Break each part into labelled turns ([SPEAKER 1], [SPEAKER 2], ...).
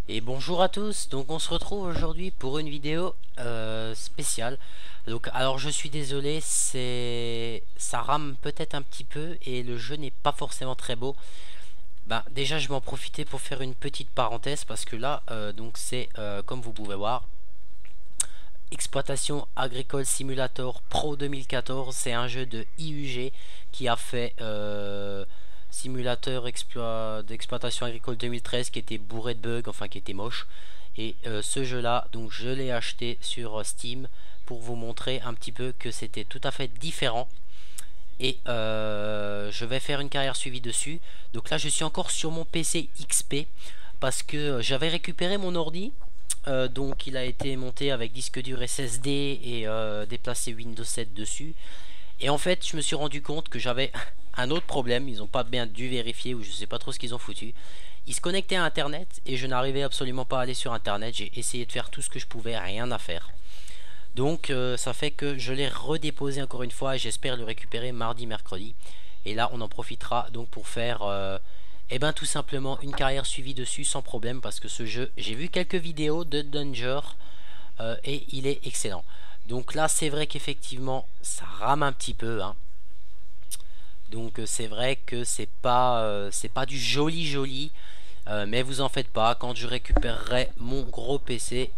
[SPEAKER 1] Et bonjour à tous, donc on se retrouve aujourd'hui pour une vidéo spéciale. Donc alors je suis désolé, ça rame peut-être un petit peu et le jeu n'est pas forcément très beau. Ben déjà je vais en profiter pour faire une petite parenthèse parce que là donc c'est comme vous pouvez voir, Exploitation Agricole Simulator Pro 2014, c'est un jeu de IUG qui a fait Simulateur d'exploitation agricole 2013 qui était bourré de bugs, enfin qui était moche. Et ce jeu là, donc je l'ai acheté sur Steam pour vous montrer un petit peu que c'était tout à fait différent. Et je vais faire une carrière suivie dessus. Donc là je suis encore sur mon PC XP parce que j'avais récupéré mon ordi. Donc il a été monté avec disque dur SSD et déplacé Windows 7 dessus. Et en fait je me suis rendu compte que j'avais un autre problème. Ils n'ont pas bien dû vérifier ou je sais pas trop ce qu'ils ont foutu. Ils se connectaient à internet et je n'arrivais absolument pas à aller sur internet. J'ai essayé de faire tout ce que je pouvais, rien à faire. Donc ça fait que je l'ai redéposé encore une fois et j'espère le récupérer mardi, mercredi. Et là on en profitera donc pour faire eh ben tout simplement une carrière suivie dessus sans problème parce que ce jeu, j'ai vu quelques vidéos de Danger et il est excellent. Donc là c'est vrai qu'effectivement ça rame un petit peu hein. Donc c'est vrai que c'est pas du joli mais vous en faites pas, quand je récupérerai mon gros PC,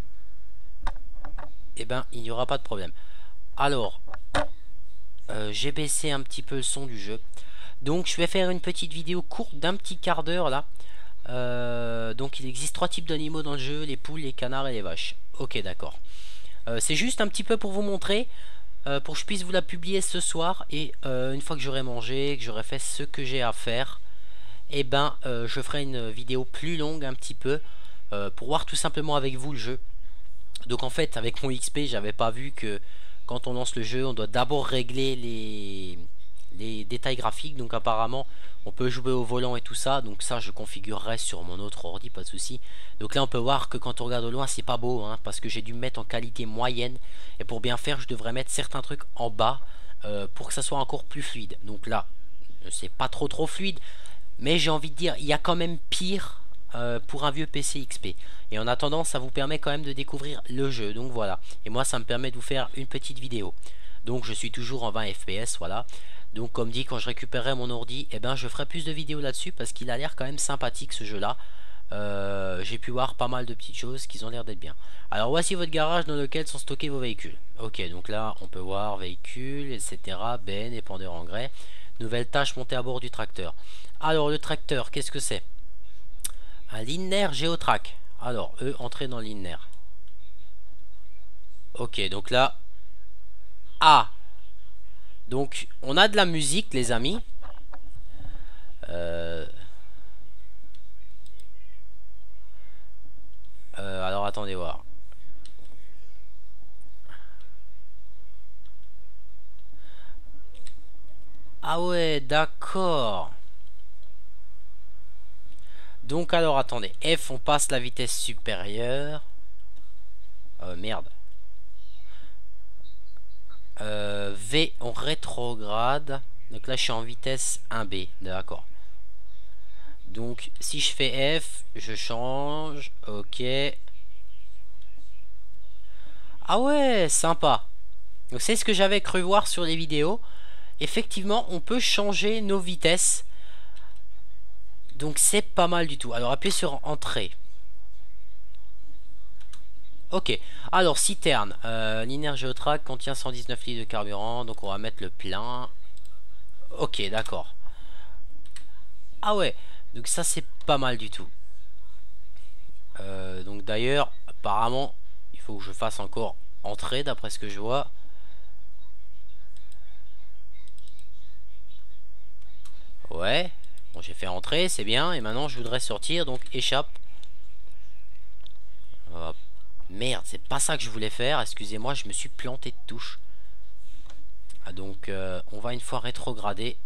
[SPEAKER 1] eh ben il n'y aura pas de problème. Alors j'ai baissé un petit peu le son du jeu. Donc je vais faire une petite vidéo courte d'un petit quart d'heure là. Donc il existe trois types d'animaux dans le jeu, les poules, les canards et les vaches. Ok, d'accord. C'est juste un petit peu pour vous montrer, pour que je puisse vous la publier ce soir. Et une fois que j'aurai mangé, que j'aurai fait ce que j'ai à faire, et ben je ferai une vidéo plus longue un petit peu pour voir tout simplement avec vous le jeu. Donc en fait avec mon XP j'avais pas vu que quand on lance le jeu on doit d'abord régler les détails graphiques. Donc apparemment on peut jouer au volant et tout ça, donc ça je configurerai sur mon autre ordi, pas de souci. Donc là on peut voir que quand on regarde au loin c'est pas beau hein, parce que j'ai dû me mettre en qualité moyenne. Et pour bien faire je devrais mettre certains trucs en bas pour que ça soit encore plus fluide. Donc là c'est pas trop fluide, mais j'ai envie de dire il y a quand même pire pour un vieux PC XP. Et en attendant ça vous permet quand même de découvrir le jeu. Donc voilà, et moi ça me permet de vous faire une petite vidéo. Donc je suis toujours en 20 fps, voilà. Donc comme dit, quand je récupérerai mon ordi, eh ben, je ferai plus de vidéos là-dessus parce qu'il a l'air quand même sympathique ce jeu-là. J'ai pu voir pas mal de petites choses qui ont l'air d'être bien. Alors voici votre garage dans lequel sont stockés vos véhicules. Ok, donc là on peut voir véhicules, etc. Benne, épandeur engrais. Nouvelle tâche montée à bord du tracteur. Alors le tracteur, qu'est-ce que c'est? Un linéaire Géotrack. Alors, entrer dans le linéaire. Ok, donc là... Ah! Donc, on a de la musique, les amis. Alors, attendez voir. Ah ouais, d'accord. Donc, alors, attendez. F, on passe la vitesse supérieure. Merde. V, on rétrograde. Donc là, je suis en vitesse 1B. D'accord. Donc, si je fais F, je change. Ok. Ah ouais, sympa. Donc, c'est ce que j'avais cru voir sur les vidéos. Effectivement, on peut changer nos vitesses. Donc, c'est pas mal du tout. Alors, appuyez sur Entrée. Ok, alors citerne, linéaire Géotrack contient 119 litres de carburant, donc on va mettre le plein. Ok, d'accord. Ah ouais, donc ça c'est pas mal du tout. Donc d'ailleurs, apparemment, il faut que je fasse encore entrer d'après ce que je vois. Ouais, bon j'ai fait entrer, c'est bien, et maintenant je voudrais sortir, donc échappe. Hop. Merde, c'est pas ça que je voulais faire, excusez-moi, je me suis planté de touche. Ah, donc on va une fois rétrograder.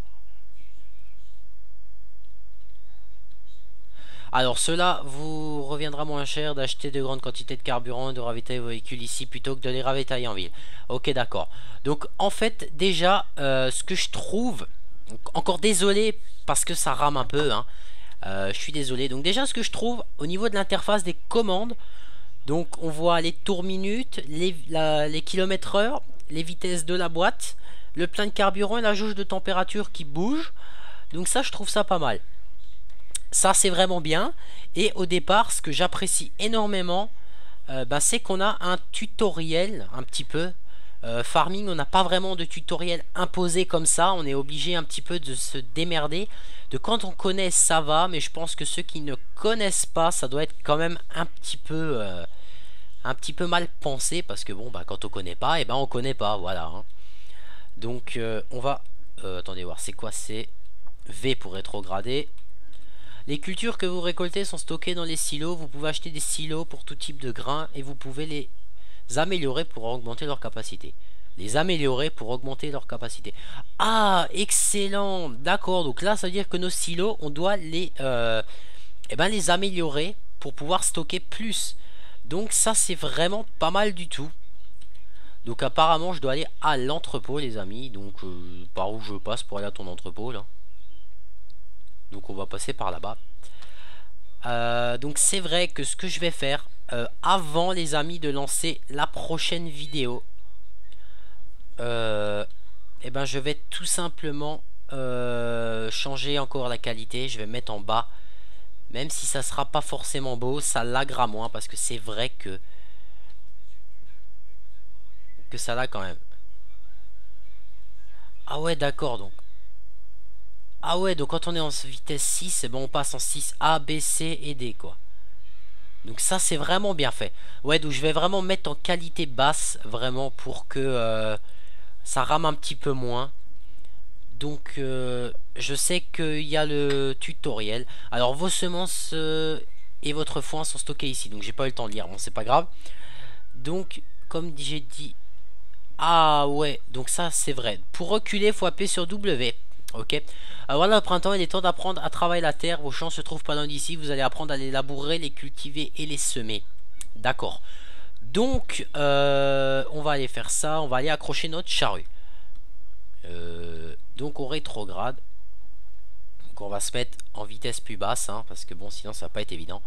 [SPEAKER 1] Alors cela vous reviendra moins cher d'acheter de grandes quantités de carburant et de ravitailler vos véhicules ici plutôt que de les ravitailler en ville. Ok, d'accord. Donc en fait déjà ce que je trouve, encore désolé parce que ça rame un peu hein, Je suis désolé. Donc déjà, ce que je trouve au niveau de l'interface des commandes, donc on voit les tours minutes, les kilomètres heure, les vitesses de la boîte, le plein de carburant et la jauge de température qui bouge. Donc ça, je trouve ça pas mal. Ça, c'est vraiment bien. Et au départ, ce que j'apprécie énormément, c'est qu'on a un tutoriel un petit peu. Farming, on n'a pas vraiment de tutoriel imposé comme ça. On est obligé un petit peu de se démerder. De quand on connaît, ça va. Mais je pense que ceux qui ne connaissent pas, ça doit être quand même un petit peu mal pensé. Parce que bon, quand on connaît pas, et on connaît pas. Voilà. Hein. Donc, on va... attendez voir, c'est quoi? C'est V pour rétrograder. Les cultures que vous récoltez sont stockées dans les silos. Vous pouvez acheter des silos pour tout type de grains et vous pouvez les améliorer pour augmenter leur capacité. Les améliorer pour augmenter leur capacité. Ah, excellent. D'accord, donc là, ça veut dire que nos silos, on doit les améliorer pour pouvoir stocker plus. Donc ça, c'est vraiment pas mal du tout. Donc apparemment, je dois aller à l'entrepôt, les amis. Donc, par où je passe pour aller à ton entrepôt, là? Donc on va passer par là-bas. Donc c'est vrai que ce que je vais faire avant, les amis, de lancer la prochaine vidéo, je vais tout simplement changer encore la qualité. Je vais mettre en bas, même si ça sera pas forcément beau, ça laguera moins parce que c'est vrai que ça lag quand même. Ah ouais, d'accord, donc. Ah ouais, donc quand on est en vitesse 6, on passe en 6A, B, C et D, quoi. Donc ça, c'est vraiment bien fait. Ouais, donc je vais vraiment mettre en qualité basse, vraiment, pour que ça rame un petit peu moins. Donc, je sais qu'il y a le tutoriel. Alors, vos semences et votre foin sont stockés ici. Donc, j'ai pas eu le temps de lire. Bon, c'est pas grave. Donc, comme j'ai dit... Ah ouais, donc ça, c'est vrai. Pour reculer, il faut appuyer sur W. Ok. Alors voilà, le printemps, il est temps d'apprendre à travailler la terre. Vos champs se trouvent pas loin d'ici. Vous allez apprendre à les labourer, les cultiver et les semer. D'accord. Donc, on va aller faire ça. On va aller accrocher notre charrue. Donc, on rétrograde. Donc, on va se mettre en vitesse plus basse. Hein, parce que bon, sinon, ça va pas être évident.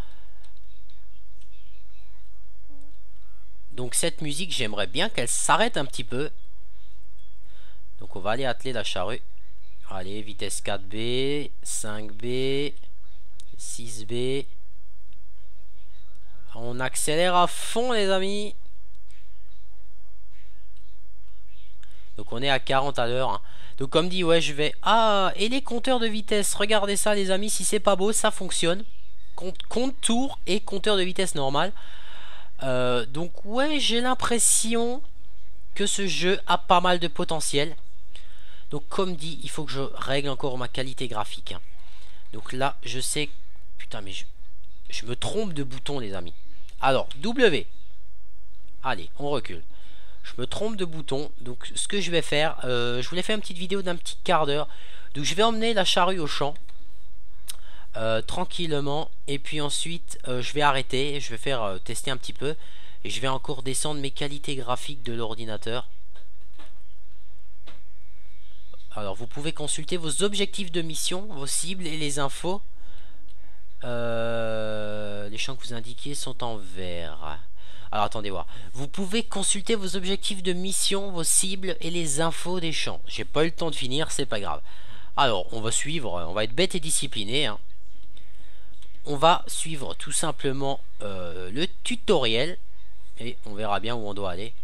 [SPEAKER 1] Donc, cette musique, j'aimerais bien qu'elle s'arrête un petit peu. Donc, on va aller atteler la charrue. Allez, vitesse 4B, 5B, 6B. On accélère à fond, les amis. Donc on est à 40 à l'heure. Hein. Donc comme dit, ouais, je vais... Ah, et les compteurs de vitesse. Regardez ça, les amis. Si c'est pas beau, ça fonctionne. Compte tour et compteur de vitesse normal. Donc ouais, j'ai l'impression que ce jeu a pas mal de potentiel. Donc comme dit, il faut que je règle encore ma qualité graphique. Hein. Donc là, je sais... Putain, mais je me trompe de bouton, les amis. Alors, W. Allez, on recule. Je me trompe de bouton. Donc ce que je vais faire, je voulais faire une petite vidéo d'un petit quart d'heure. Donc je vais emmener la charrue au champ. Tranquillement. Et puis ensuite, je vais arrêter. Je vais faire tester un petit peu. Et je vais encore descendre mes qualités graphiques de l'ordinateur. Alors vous pouvez consulter vos objectifs de mission, vos cibles et les infos. Les champs que vous indiquez sont en vert. Alors attendez voir. Vous pouvez consulter vos objectifs de mission, vos cibles et les infos des champs. J'ai pas eu le temps de finir, c'est pas grave. Alors on va suivre, on va être bête et discipliné. Hein. On va suivre tout simplement le tutoriel. Et on verra bien où on doit aller.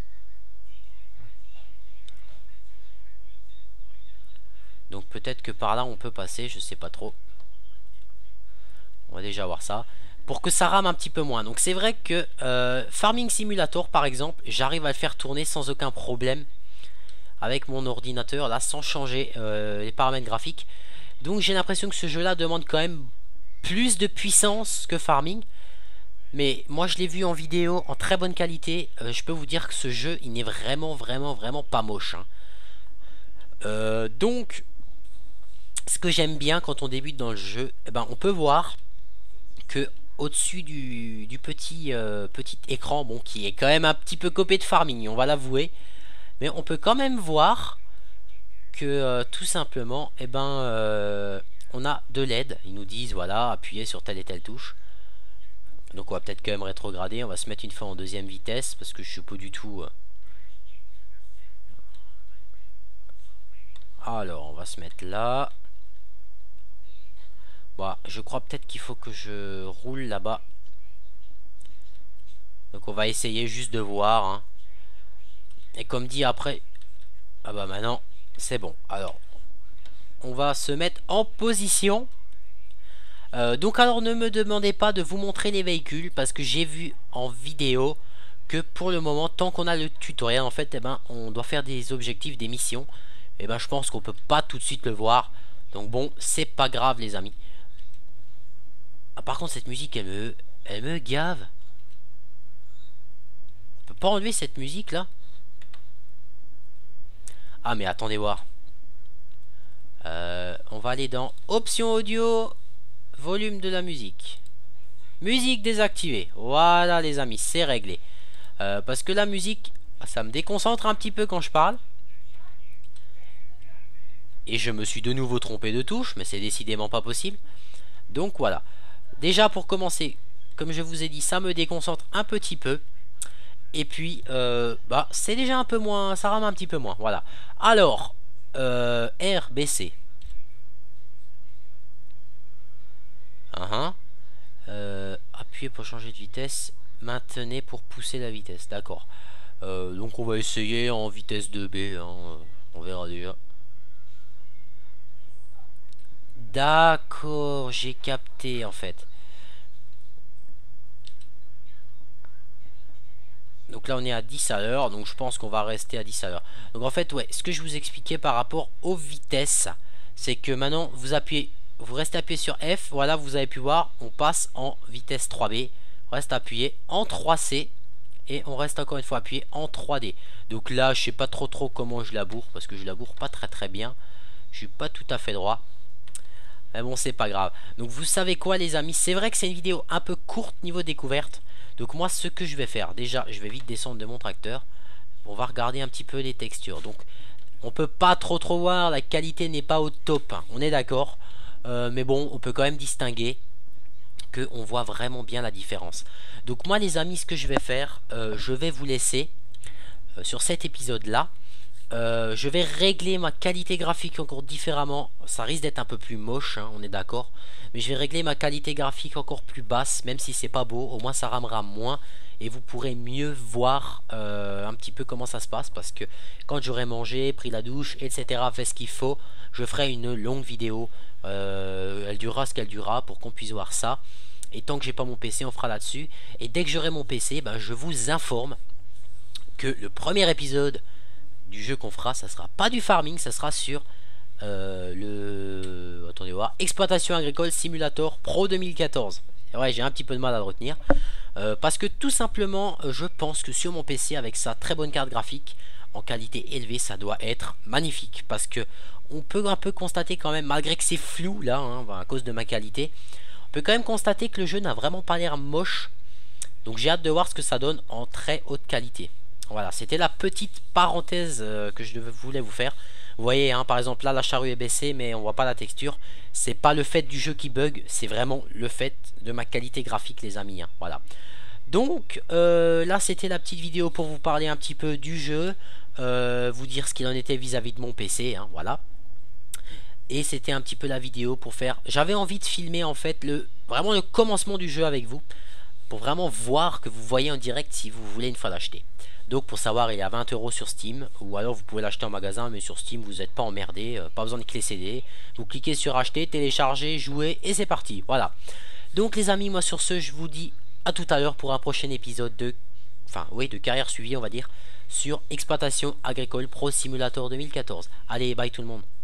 [SPEAKER 1] Donc peut-être que par là on peut passer, je sais pas trop. On va déjà voir ça. Pour que ça rame un petit peu moins. Donc c'est vrai que Farming Simulator par exemple, j'arrive à le faire tourner sans aucun problème. Avec mon ordinateur là, sans changer les paramètres graphiques. Donc j'ai l'impression que ce jeu là demande quand même plus de puissance que Farming. Mais moi je l'ai vu en vidéo en très bonne qualité. Je peux vous dire que ce jeu il n'est vraiment pas moche. Hein. Donc ce que j'aime bien quand on débute dans le jeu, on peut voir que au-dessus du petit écran, bon, qui est quand même un petit peu copié de Farming, on va l'avouer, mais on peut quand même voir que tout simplement, on a de l'aide. Ils nous disent voilà, appuyez sur telle et telle touche. Donc on va peut-être quand même rétrograder. On va se mettre une fois en deuxième vitesse parce que je suis pas du tout. Alors on va se mettre là. Bon, je crois peut-être qu'il faut que je roule là-bas. Donc on va essayer juste de voir. Hein. Et comme dit après. Ah bah maintenant c'est bon. Alors on va se mettre en position. Donc alors ne me demandez pas de vous montrer les véhicules parce que j'ai vu en vidéo que pour le moment tant qu'on a le tutoriel en fait on doit faire des objectifs, des missions. Et je pense qu'on peut pas tout de suite le voir. Donc bon c'est pas grave les amis. Ah, par contre cette musique elle me gave. On peut pas enlever cette musique là. Ah mais attendez voir. On va aller dans options audio. Volume de la musique. Musique désactivée. Voilà les amis, c'est réglé. Parce que la musique, ça me déconcentre un petit peu quand je parle. Et je me suis de nouveau trompé de touche, mais c'est décidément pas possible. Donc voilà. Déjà pour commencer, comme je vous ai dit, ça me déconcentre un petit peu. Et puis, c'est déjà un peu moins, ça rame un petit peu moins. Voilà. Alors, R, B, C. Appuyez pour changer de vitesse. Maintenez pour pousser la vitesse. D'accord. Donc on va essayer en vitesse 2B. Hein. On verra déjà. D'accord, j'ai capté en fait. Donc là on est à 10 à l'heure. Donc je pense qu'on va rester à 10 à l'heure. Donc en fait ouais, ce que je vous expliquais par rapport aux vitesses, c'est que maintenant vous appuyez. Vous restez appuyé sur F, voilà vous avez pu voir, on passe en vitesse 3B, on reste appuyé en 3C et on reste encore une fois appuyé en 3D. Donc là je sais pas trop comment je laboure parce que je laboure pas très bien, je suis pas tout à fait droit. Mais bon c'est pas grave. Donc vous savez quoi les amis, c'est vrai que c'est une vidéo un peu courte niveau découverte. Donc moi ce que je vais faire, déjà je vais vite descendre de mon tracteur, on va regarder un petit peu les textures. Donc on peut pas trop voir, la qualité n'est pas au top, hein. On est d'accord. Mais bon on peut quand même distinguer que on voit vraiment bien la différence. Donc moi les amis ce que je vais faire, je vais vous laisser sur cet épisode là. Je vais régler ma qualité graphique encore différemment. Ça risque d'être un peu plus moche hein, on est d'accord. Mais je vais régler ma qualité graphique encore plus basse. Même si c'est pas beau, au moins ça ramera moins. Et vous pourrez mieux voir un petit peu comment ça se passe. Parce que quand j'aurai mangé, pris la douche, etc. fait ce qu'il faut, je ferai une longue vidéo. Elle durera ce qu'elle durera pour qu'on puisse voir ça. Et tant que j'ai pas mon PC on fera là-dessus. Et dès que j'aurai mon PC je vous informe que le premier épisode du jeu qu'on fera, ça sera pas du farming, ça sera sur attendez voir, Exploitation Agricole Simulator Pro 2014. Ouais, j'ai un petit peu de mal à le retenir parce que tout simplement je pense que sur mon PC avec sa très bonne carte graphique en qualité élevée, ça doit être magnifique parce que on peut un peu constater quand même, malgré que c'est flou là hein, à cause de ma qualité, on peut quand même constater que le jeu n'a vraiment pas l'air moche. Donc j'ai hâte de voir ce que ça donne en très haute qualité. Voilà, c'était la petite parenthèse que je voulais vous faire. Vous voyez, hein, par exemple, là, la charrue est baissée, mais on voit pas la texture. C'est pas le fait du jeu qui bug, c'est vraiment le fait de ma qualité graphique, les amis. Hein, voilà. Donc, là, c'était la petite vidéo pour vous parler un petit peu du jeu. Vous dire ce qu'il en était vis-à-vis de mon PC, hein, voilà. Et c'était un petit peu la vidéo pour faire... J'avais envie de filmer, en fait, vraiment le commencement du jeu avec vous. Pour vraiment voir que vous voyez en direct si vous voulez une fois l'acheter. Donc pour savoir, il est à 20 € sur Steam. Ou alors vous pouvez l'acheter en magasin, mais sur Steam vous n'êtes pas emmerdé. Pas besoin de clé CD. Vous cliquez sur acheter, télécharger, jouer et c'est parti. Voilà. Donc les amis, moi sur ce, je vous dis à tout à l'heure pour un prochain épisode de... Enfin oui, de carrière suivie on va dire. Sur Exploitation Agricole Pro Simulator 2014. Allez, bye tout le monde.